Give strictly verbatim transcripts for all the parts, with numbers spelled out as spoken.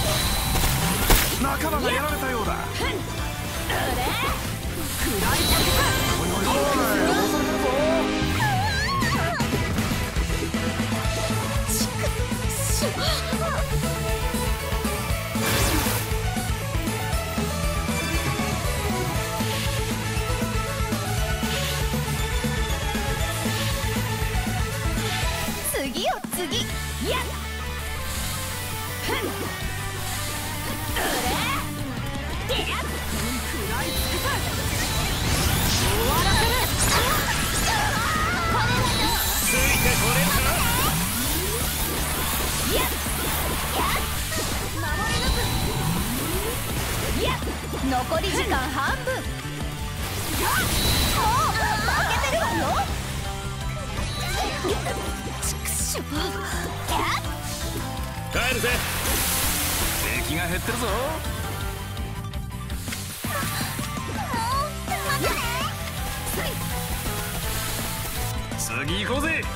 仲間がやられたようだ。 次よ次。やっ残り時間半分。もう負けてるわよ。ちくしょう。 帰るぜ。敵が減ってるぞ。次行こうぜ。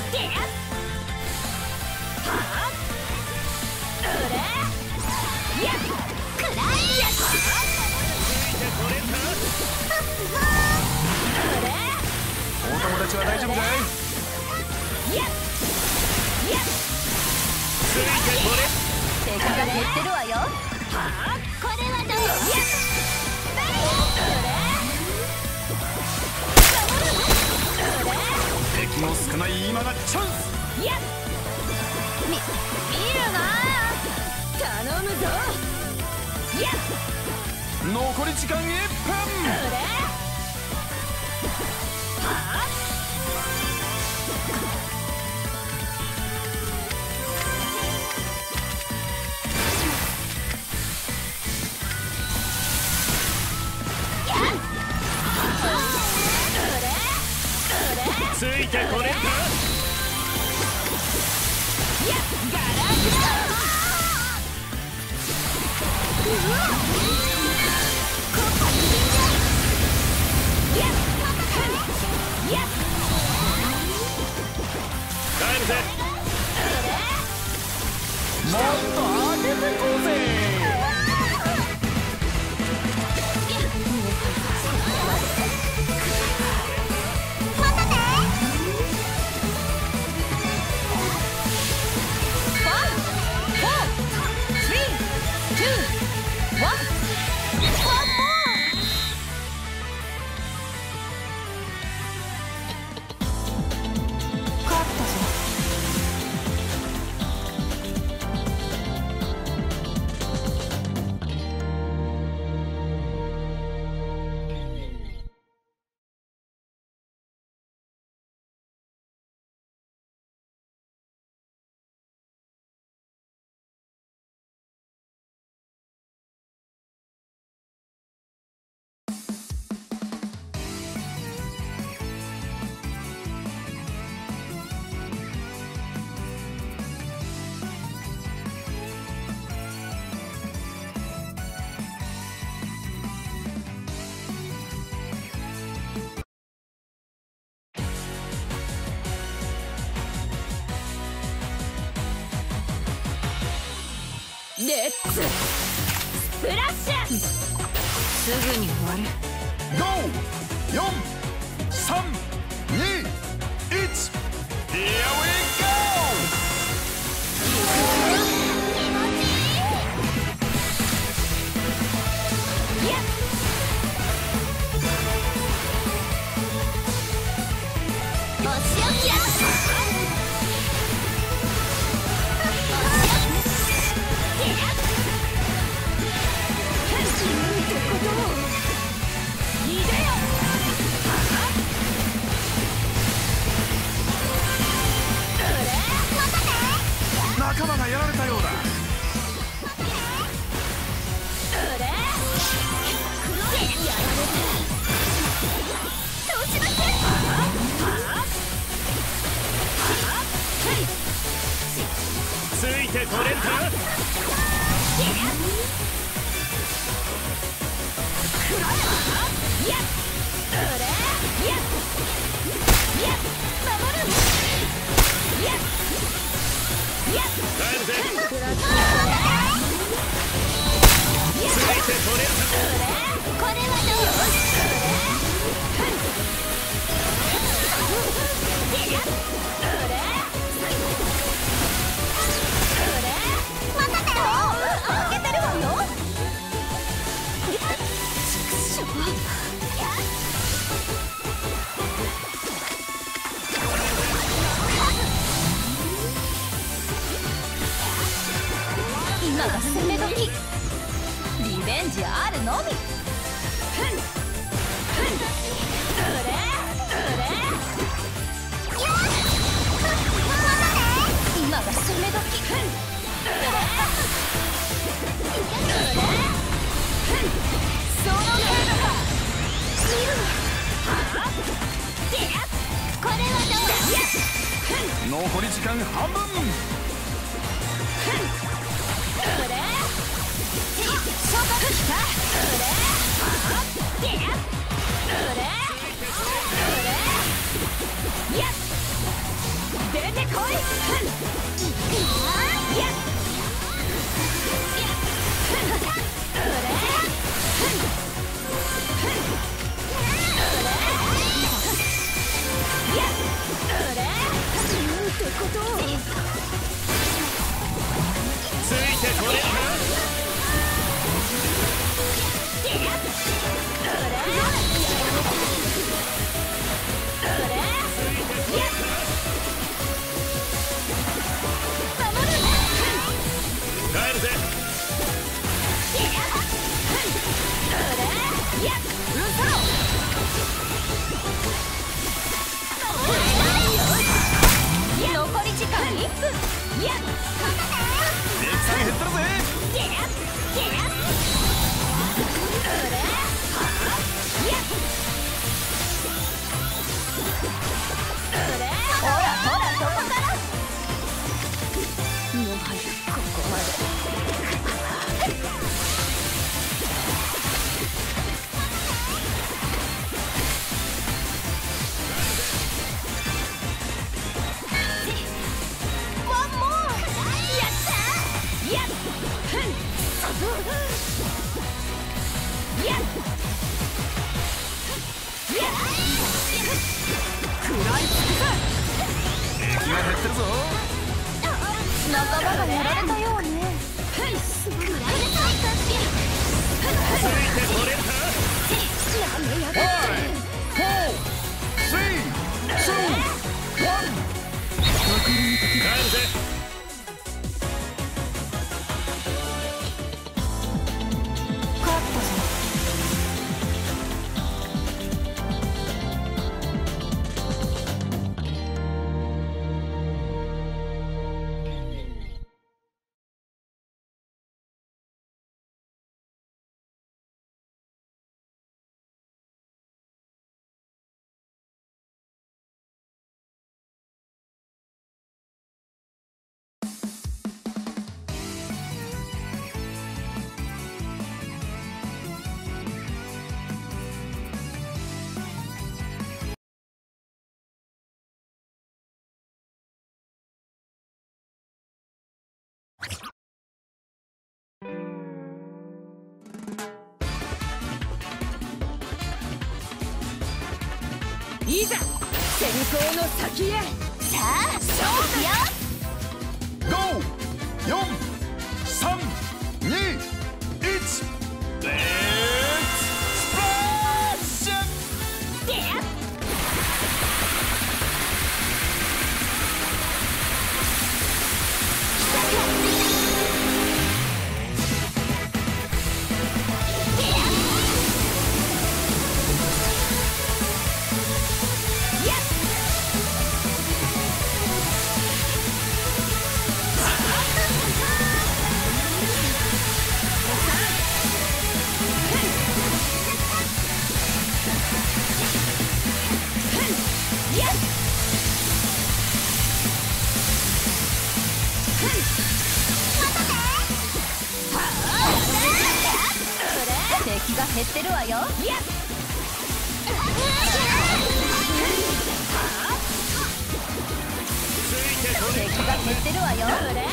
お友達は大丈夫かい？ 敵が減ってるわよ。これはどう？ 敵の少ない今がチャンス。 み、見るな。頼むぞ。 残り時間いっぷん。ついてこれるか。帰るぜ。もっと上げてこうぜ。 レッツスプラッシュ。すぐに終わる。 ご、よん、さん、に、いち、Here we go！ こレンジあるのみ。ふんふんうれうれ今が攻め時。ふんうれうれふんその程度か。見るはあでこれはどうだ。 残り時間半分。 ふんうれ昇格きた。うれはあでうれうれやっ出てこい。ふんやっふんうれふんふんうれやっうれなんてことを。 ついてこれるか。帰るぜ。 残り時間いっぷん。やっレクさん減ってるぜ。 ほらほらそこから。もはやここまで。ワンモー。やったやっふんやっやっ食らいつくぜ。 敵が減ってるぞ。 仲間がやられたようね。ふん食らいついたってついてこれるか。 やめやがって。 フォー、スリー、ツー、ワン。帰るぜ。 勝ったぞ。いざ先行の先へ。さあ勝負よ。 ご、よん、さん、に、いち。レッツスプラッシュ。 でやっ敵が減ってるわよ。やっ敵が減ってるわよ。うれうれ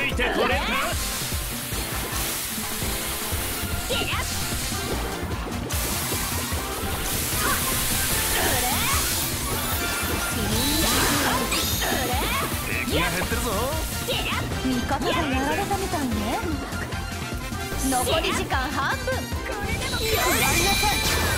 いてこれか。敵が減ってるぞ。 味方がやられたみたいね。残り時間半分。ご覧なさい。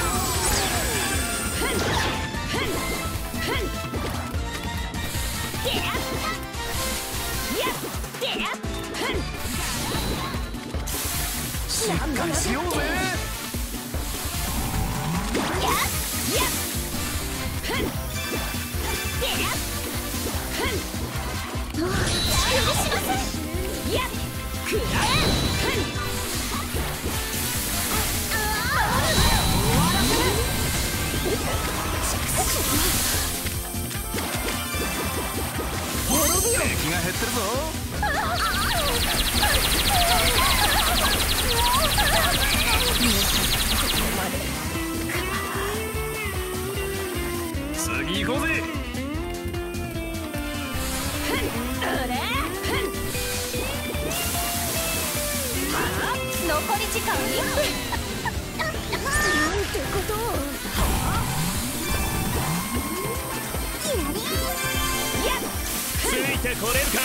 しっかりしようぜ。敵が減ってるぞ。次行こうぜ。 残り時間いっぷん。なんてことを。 ついてこれるか。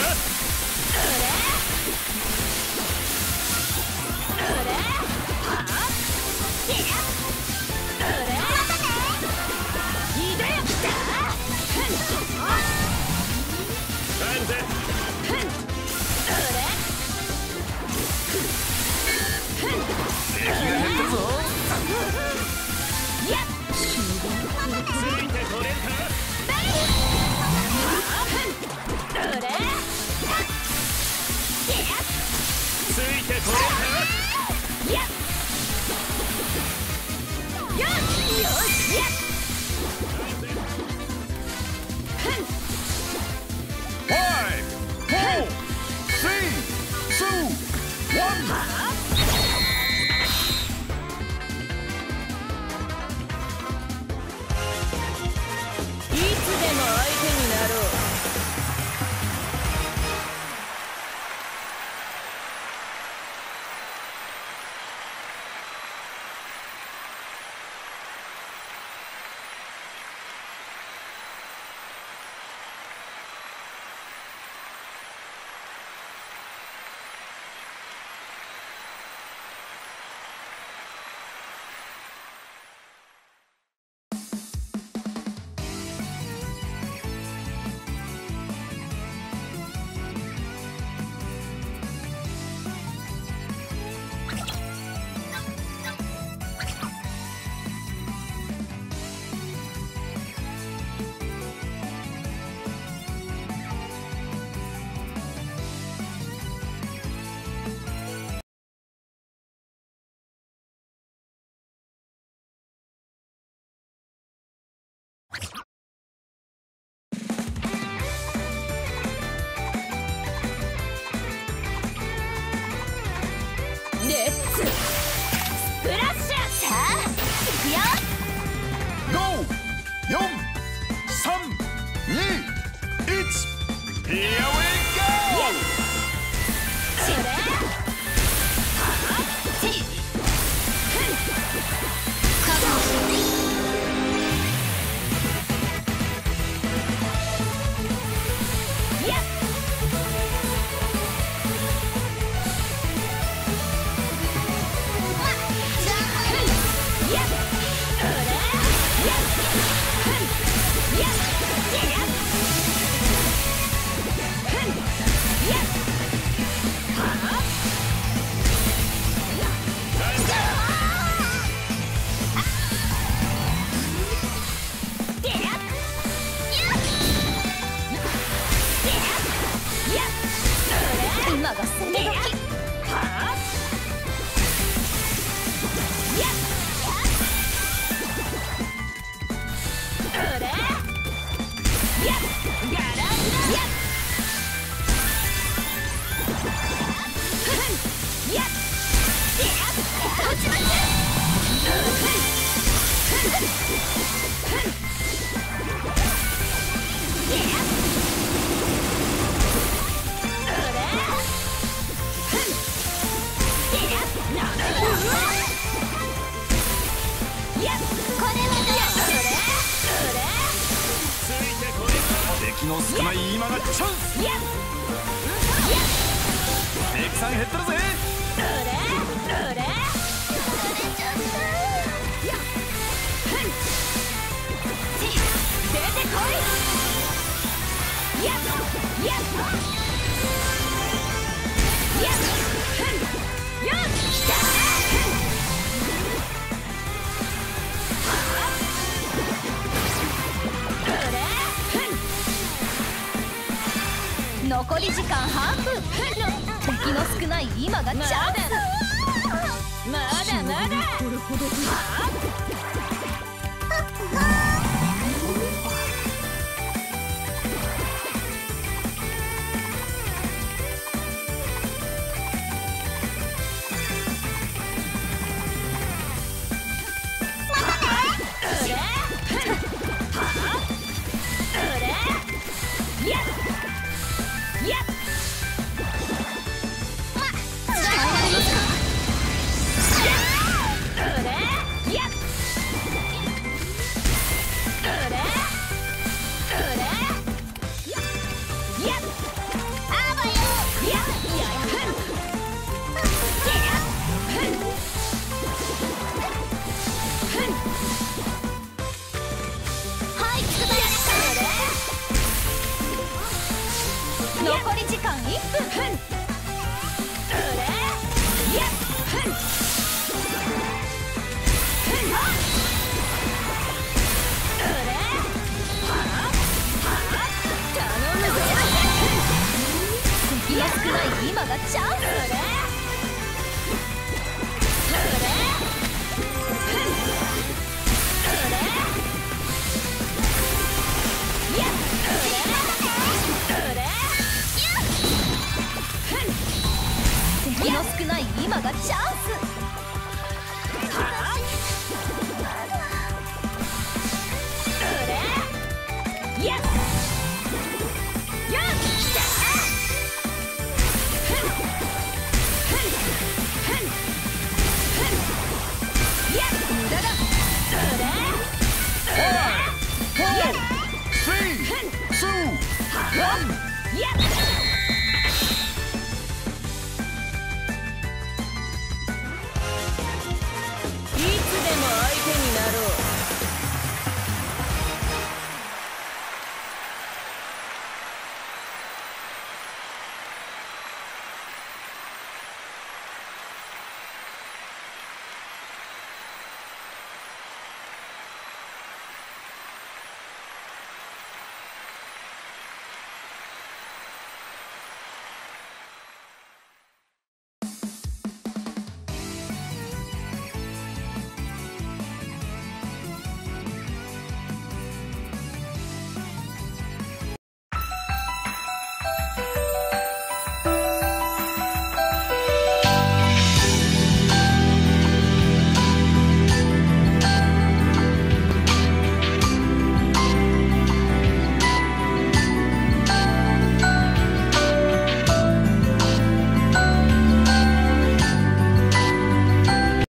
敵が減ってるぞ。ついてこれるか。ついてこれるか。 の少ない今がチャンス。敵さん減ってるぜ。 どれどれちゃった出てこい。やっやっやっよっきた。残り時間半分。敵の少ない今がチャンス。まだまだ。残り時間いっぷん。敵の少ない今がチャンス。敵の少ない今がチャンス。やっよっきた。やっ無駄だ。 Four, three, two, one.